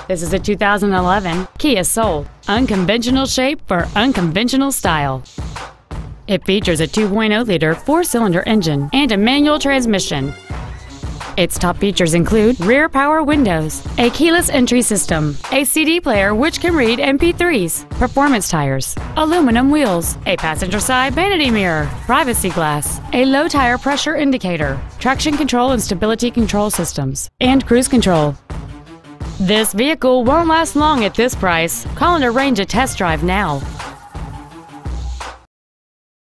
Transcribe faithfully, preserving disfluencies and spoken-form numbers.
This is a two thousand eleven Kia Soul. Unconventional shape for unconventional style. It features a two point oh liter four-cylinder engine and a manual transmission. Its top features include rear power windows, a keyless entry system, a C D player which can read M P threes, performance tires, aluminum wheels, a passenger side vanity mirror, privacy glass, a low tire pressure indicator, traction control and stability control systems, and cruise control. This vehicle won't last long at this price. Call and arrange a test drive now.